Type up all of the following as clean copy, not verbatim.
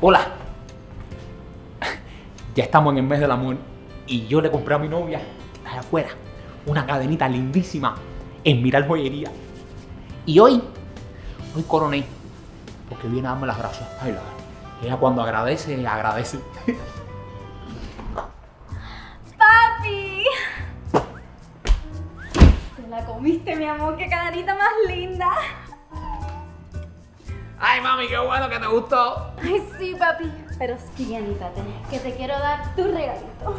Hola. Ya estamos en el mes del amor y yo le compré a mi novia, que está allá afuera, una cadenita lindísima en Mirar Joyería. Y hoy coroné, porque viene a darme las gracias. Ay, ella cuando agradece, agradece. ¡Papi! Te la comiste, mi amor, qué cadenita más linda. Ay, mami, qué bueno que te gustó. Ay, sí, papi. Pero sí, anítate, que te quiero dar tu regalito.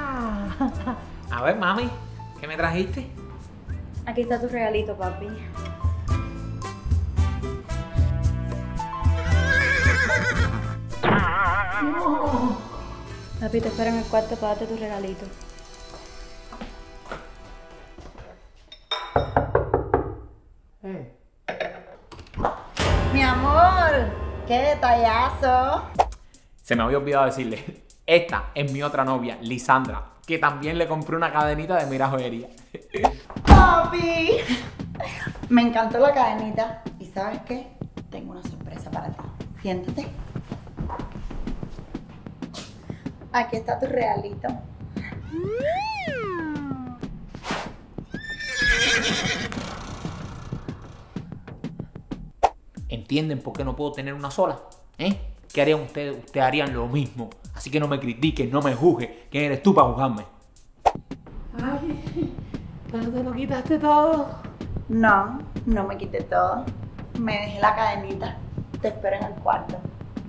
A ver, mami, ¿qué me trajiste? Aquí está tu regalito, papi. No. Papi, te espero en el cuarto para darte tu regalito. Mi amor, qué detallazo. Se me había olvidado decirle, esta es mi otra novia, Lisandra, que también le compré una cadenita de Mirar Joyería. Papi, me encantó la cadenita. ¿Y sabes qué? Tengo una sorpresa para ti. Siéntate. Aquí está tu regalito. ¿Entienden por qué no puedo tener una sola? ¿Qué harían ustedes? Ustedes harían lo mismo. Así que no me critiquen, no me juzgues. ¿Quién eres tú para juzgarme? Ay, ¿pero te lo quitaste todo? No, no me quité todo. Me dejé la cadenita. Te espero en el cuarto.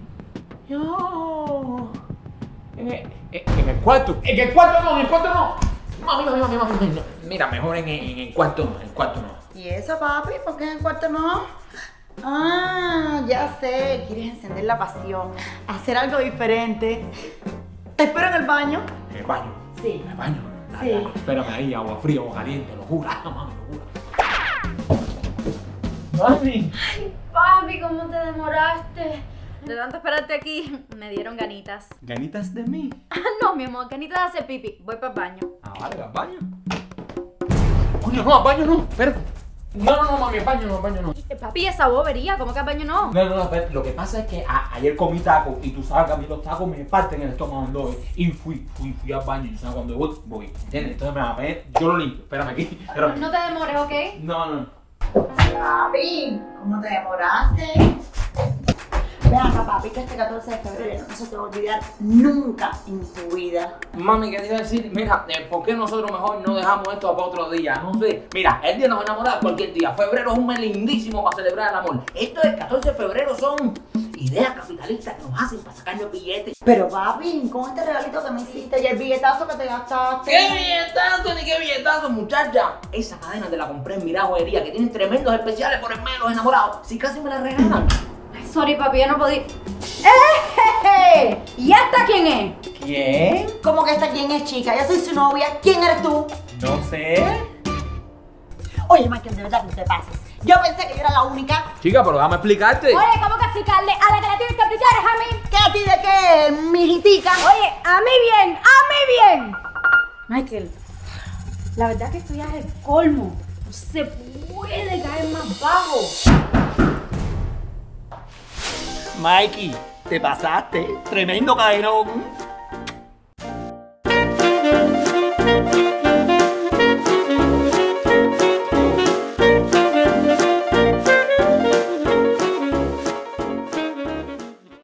No. En el cuarto. En el cuarto no, en el cuarto no. Mami. No. Mira, mejor en el cuarto no, en el cuarto no. ¿Y eso, papi? ¿Por qué en el cuarto no? Ah, ya sé. Quieres encender la pasión. Hacer algo diferente. Te espero en el baño. ¿En el baño? Sí. ¿En el baño? Sí. Dale, espérame ahí, agua fría, agua caliente, lo juro. Mami, lo juro. Mami. Ay, papi, ¿cómo te demoraste? De tanto esperarte aquí, me dieron ganitas. ¿Ganitas de mí? Ah, no, mi amor, ganitas de hacer pipi. Voy para el baño. Ah, vale, al baño. Coño, no, al baño no, espérate. No, mami, al baño no. Papi, esa bobería, ¿cómo que al baño no? No, espérate. Lo que pasa es que ayer comí tacos y tú sabes que a mí los tacos me parten el estómago en dos. Y fui al baño y sabes cuando voy, ¿entiendes? Entonces me va a ver, yo lo limpio, espérame aquí. Espérame. No te demores, ¿ok? No. Papi, ¿cómo te demoraste? Ven acá, papi, que este 14 de febrero no se te va a olvidar nunca en tu vida. Mami, ¿qué te iba a decir? Mira, ¿por qué nosotros mejor no dejamos esto para otro día? No sé. Mira, el día de los enamorados cualquier día. Febrero es un mes lindísimo para celebrar el amor. Esto del 14 de febrero son ideas capitalistas que nos hacen para sacarnos billetes. Pero papi, con este regalito que me hiciste y el billetazo que te gastaste. ¿Qué billetazo ni qué billetazo, muchacha? Esa cadena te la compré en Mirar Joyería, que tienen tremendos especiales por el mes de los enamorados. Si casi me la regalan. Ay, sorry, papi, yo no podía. ¿Y esta quién es? ¿Quién? ¿Cómo que esta quién es, chica? Yo soy su novia. ¿Quién eres tú? No sé. Oye, Michael, de verdad que te pases. Yo pensé que yo era la única. Chica, pero déjame explicarte. Oye, ¿cómo que explicarle? A la que la tienes que explicar es a mí. ¿Qué a ti de qué, mijitica? Oye, a mí bien. Michael, la verdad que esto ya es el colmo. No se puede caer más bajo. Mikey, te pasaste. Tremendo cadenón.